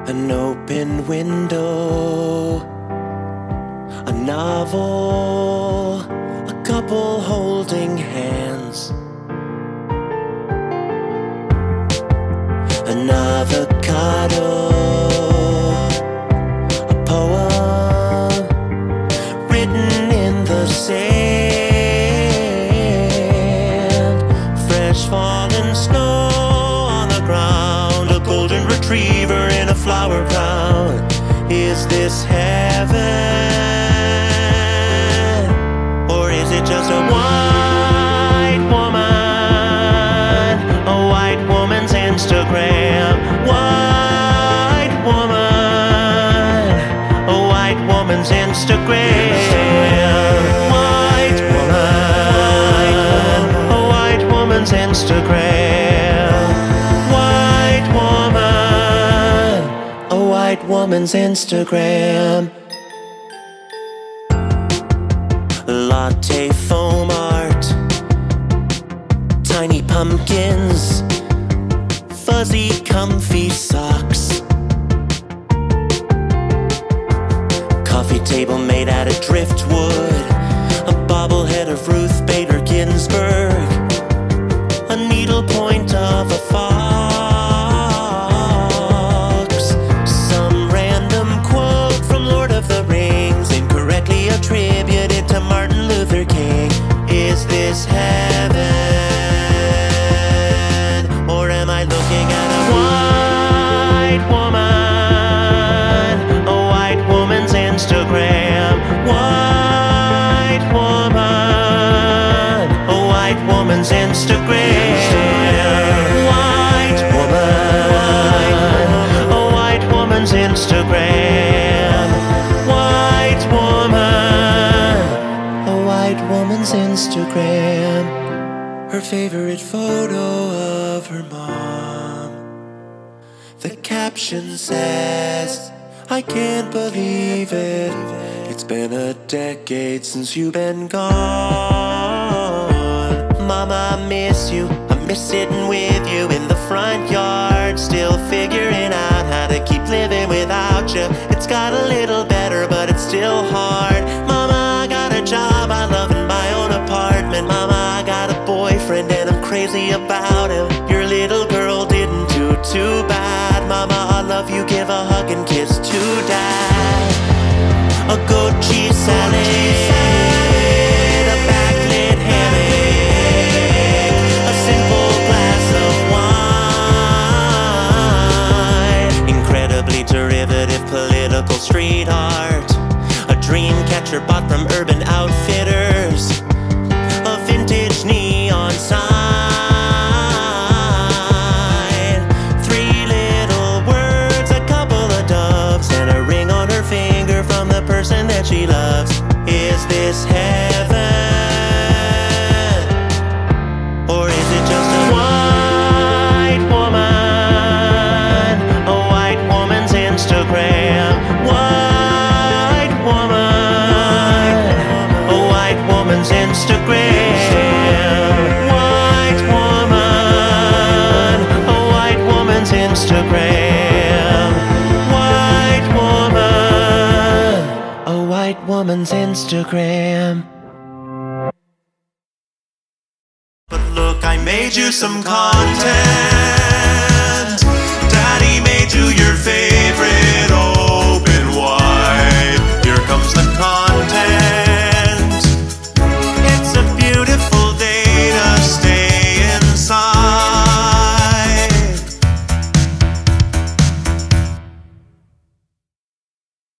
An open window, a novel, a couple holding hands, an avocado, a poem written in the sand, fresh fallen snow on the ground, a golden retriever in a flower crown. Is this heaven, or is it just a white woman? A white woman's Instagram. White woman, a white woman's Instagram. White woman, a white woman's Instagram. White woman, a white woman's Instagram. Latte foam art, tiny pumpkins, fuzzy comfy socks, coffee table made out of driftwood, a bobblehead of Ruth Bader Ginsburg, a needlepoint of a fox, some random quote from Lord of the Rings, incorrectly attributed to Martin Luther King. Is this heaven, or am I looking at a white woman? A white woman's Instagram. White woman, a white woman's Instagram. White woman, a white woman's Instagram. White woman, a white woman's Instagram. Her favorite photo of her mom. The caption says, I can't believe it, it's been a decade since you've been gone. Mama, I miss you, I miss sitting with you in the front yard, still figuring out how to keep living without you. It's got a little better, but it's still hard. Mama, I got a job I love in my own apartment. Mama, I got a boyfriend and I'm crazy about him. Your little girl didn't do too bad. Mama, I love you, give a hug and kiss to Dad. A goat cheese salad, a backlit hammock, a simple glass of wine, incredibly derivative political street art, a dream catcher bought from Urban Outfitters, a vintage neon sign, 3 little words, a couple of doves, and a ring on her finger from the person that she loves. Is this heaven, or is it just a white woman? A white woman's Instagram. White woman, a white woman's Instagram. White woman, a white woman's Instagram. White woman, a white woman's Instagram. But look, I made you some content. Daddy made you your favorite